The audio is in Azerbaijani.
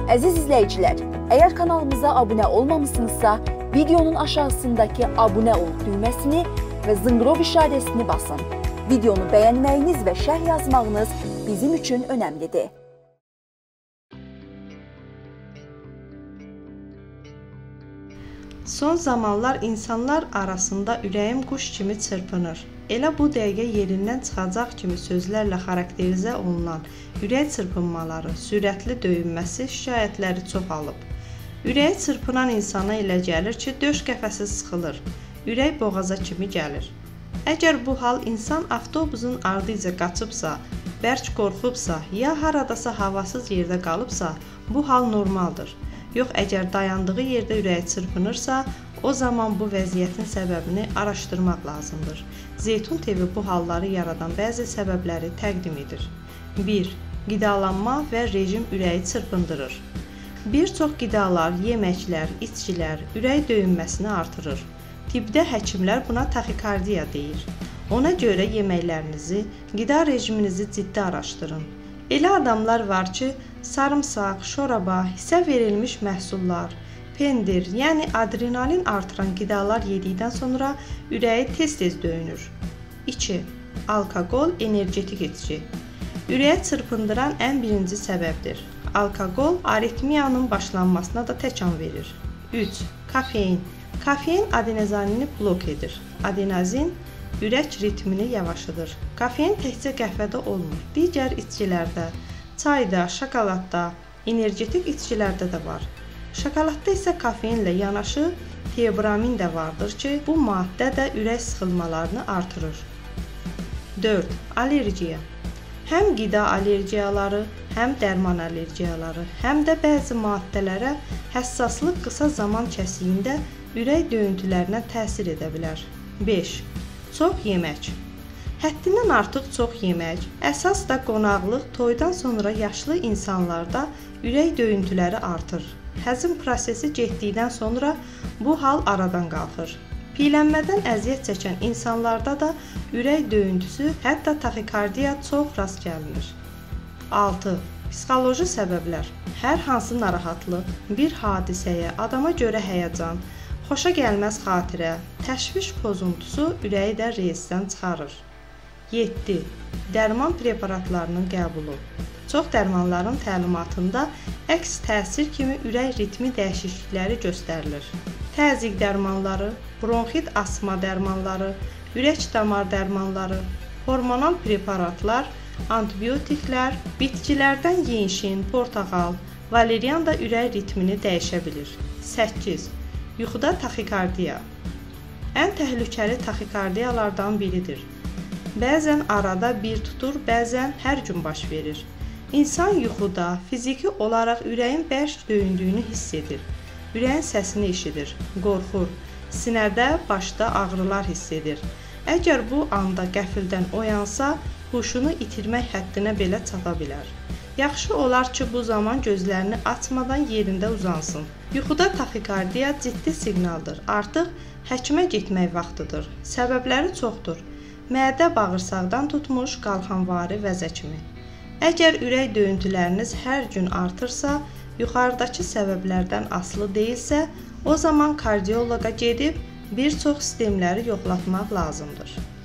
Əziz izləyicilər, əgər kanalımıza abunə olmamışsınızsa, videonun aşağısındakı abunə ol düyməsini və zınqrov işarəsini basın. Videonu bəyənməyiniz və şərh yazmağınız bizim üçün önəmlidir. Son zamanlar insanlar arasında ürəyim quş kimi çırpınır. Elə bu dəqiqə yerindən çıxacaq kimi sözlərlə xarakterizə olunan ürək çırpınmaları, sürətli döyünməsi şikayətləri çoxalıb. Ürəyi çırpınan insana elə gəlir ki, döş qəfəsi sıxılır, ürək boğaza kimi gəlir. Əgər bu hal insan avtobusun ardınca qaçıbsa, bərk qorxubsa, ya haradasa havasız yerdə qalıbsa, bu hal normaldır. Yox, əgər dayandığı yerdə ürəyi çırpınırsa, o zaman bu vəziyyətin səbəbini araşdırmaq lazımdır. Zeytun TV bu halları yaradan bəzi səbəbləri təqdim edir. 1. Qidalanma və rejim ürəyi çırpındırır. Bir çox qidalar, yeməklər, içkilər ürək döyünməsini artırır. Tibbdə həkimlər buna taxikardiya deyir. Ona görə yeməklərinizi, qida rejiminizi ciddi araşdırın. Elə adamlar var ki, sarımsaq, şoraba, hissə verilmiş məhsullar, pendir, yəni adrenalin artıran qidalar yedikdən sonra ürəyi tez-tez döyünür. 2. Alkoqol, energetik içki. Ürəyə çırpındıran ən birinci səbəbdir. Alkoqol aritmiyanın başlanmasına da təkan verir. 3. Kafein. Kafein adenozini blok edir. Adenozin ürək ritmini yavaşıdır. Kafein təkcə qəhvədə olmur. Digər içkilərdə, çayda, şokoladda, energetik içkilərdə də var. Şokoladda isə kafeinlə yanaşı teobramin də vardır ki, bu maddə də ürək sıxılmalarını artırır. 4. Allergiya. Həm qida allergiyaları, həm dərman allergiyaları, həm də bəzi maddələrə həssaslıq qısa zaman kəsiyində ürək döyüntülərinə təsir edə bilər. 5. Çox yemək. Həddindən artıq çox yemək, əsas da qonaqlıq, toydan sonra yaşlı insanlarda ürək döyüntüləri artır. Həzm prosesi getdikdən sonra bu hal aradan qalxır. Piylənmədən əziyyət çəkən insanlarda da ürək döyüntüsü, hətta taxikardiya çox rast gəlinir. 6. Psixoloji səbəblər. Hər hansı narahatlıq, bir hadisəyə, adama görə həyəcan, xoşa gəlməz xatirə, təşviş pozuntusu ürəyi də reysdən çıxarır. 7. Dərman preparatlarının qəbulu. Çox dərmanların təlimatında əks təsir kimi ürək ritmi dəyişiklikləri göstərilir. Təzyiq dərmanları, bronxit asma dərmanları, ürək damar dərmanları, hormonal preparatlar, antibiotiklər, bitkilərdən yenşin, portağal, valeriyan da ürək ritmini dəyişə bilir. 8. Yuxuda taxikardiya. Ən təhlükəli taxikardiyalardan biridir. Bəzən arada bir tutur, bəzən hər gün baş verir. İnsan yuxuda fiziki olaraq ürəyin bərk döyündüyünü hiss edir. Ürəyin səsini eşidir, qorxur, sinədə, başda ağrılar hiss edir. Əgər bu anda qəfildən oyansa, huşunu itirmək həddinə belə çata bilər. Yaxşı olar ki, bu zaman gözlərini açmadan yerində uzansın. Yuxuda taxikardiya ciddi siqnaldır. Artıq həkimə getmək vaxtıdır. Səbəbləri çoxdur. Mədə bağırsaqdan tutmuş qalxanvari vəzə kimi. Əgər ürək döyüntüləriniz hər gün artırsa, yuxarıdakı səbəblərdən asılı deyilsə, o zaman kardioloqa gedib bir çox sistemləri yoxlatmaq lazımdır.